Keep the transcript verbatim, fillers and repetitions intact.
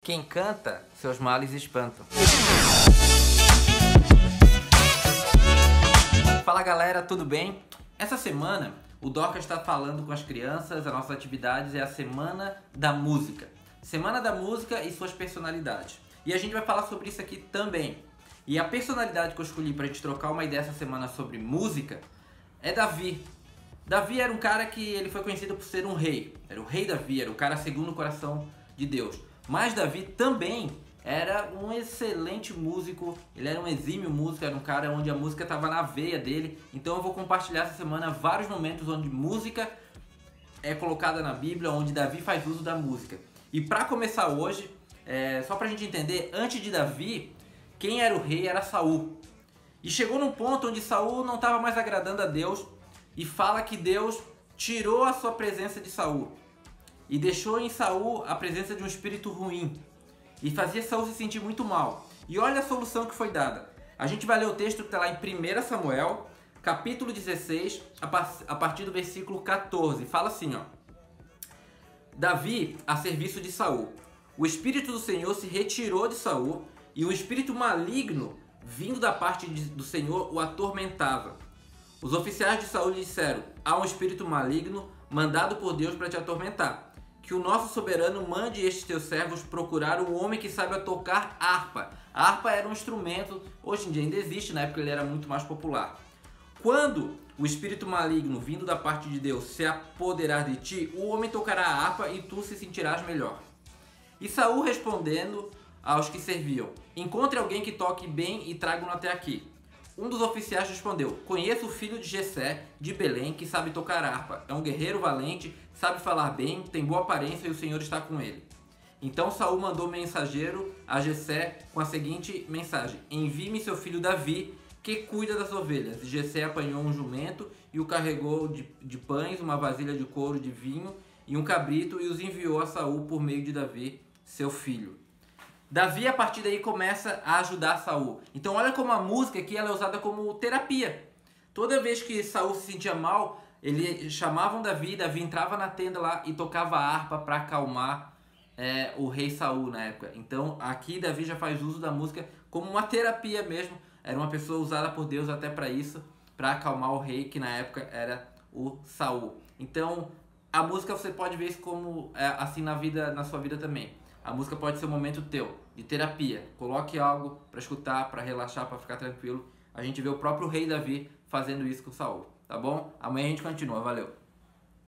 Quem canta, seus males espantam. Fala galera, tudo bem? Essa semana o Dorcas está falando com as crianças, as nossas atividades é a Semana da Música. Semana da Música e suas personalidades. E a gente vai falar sobre isso aqui também. E a personalidade que eu escolhi para a gente trocar uma ideia essa semana sobre música é Davi. Davi era um cara que ele foi conhecido por ser um rei. Era o rei Davi, era o cara segundo o coração de Deus. Mas Davi também era um excelente músico, ele era um exímio músico, era um cara onde a música estava na veia dele. Então eu vou compartilhar essa semana vários momentos onde música é colocada na Bíblia, onde Davi faz uso da música. E para começar hoje, é, só para a gente entender, antes de Davi, quem era o rei era Saul. E chegou num ponto onde Saul não estava mais agradando a Deus e fala que Deus tirou a sua presença de Saul. E deixou em Saul a presença de um espírito ruim. E fazia Saul se sentir muito mal. E olha a solução que foi dada. A gente vai ler o texto que está lá em primeiro Samuel, capítulo dezesseis, a partir do versículo quatorze. Fala assim, ó. Davi a serviço de Saul. O espírito do Senhor se retirou de Saul, e um espírito maligno, vindo da parte de, do Senhor, o atormentava. Os oficiais de Saul lhe disseram: há um espírito maligno mandado por Deus para te atormentar. Que o nosso soberano mande estes teus servos procurar um homem que saiba tocar harpa. A harpa era um instrumento, hoje em dia ainda existe, na época ele era muito mais popular. Quando o espírito maligno vindo da parte de Deus se apoderar de ti, o homem tocará a harpa e tu se sentirás melhor. E Saul respondendo aos que serviam: encontre alguém que toque bem e traga-no até aqui. Um dos oficiais respondeu: conheço o filho de Jessé, de Belém, que sabe tocar harpa. É um guerreiro valente, sabe falar bem, tem boa aparência e o Senhor está com ele. Então Saul mandou mensageiro a Jessé com a seguinte mensagem: envie-me seu filho Davi, que cuida das ovelhas. E Jessé apanhou um jumento e o carregou de, de pães, uma vasilha de couro de vinho e um cabrito, e os enviou a Saul por meio de Davi, seu filho. Davi, a partir daí, começa a ajudar Saul. Então olha como a música aqui ela é usada como terapia. Toda vez que Saul se sentia mal, eles chamavam Davi, Davi entrava na tenda lá e tocava a harpa para acalmar é, o rei Saul na época. Então aqui Davi já faz uso da música como uma terapia mesmo. Era uma pessoa usada por Deus até para isso, para acalmar o rei, que na época era o Saul. Então a música você pode ver isso como é, assim na vida, na sua vida também. A música pode ser um momento teu, de terapia. Coloque algo para escutar, para relaxar, para ficar tranquilo. A gente vê o próprio rei Davi fazendo isso com Saul, tá bom? Amanhã a gente continua, valeu!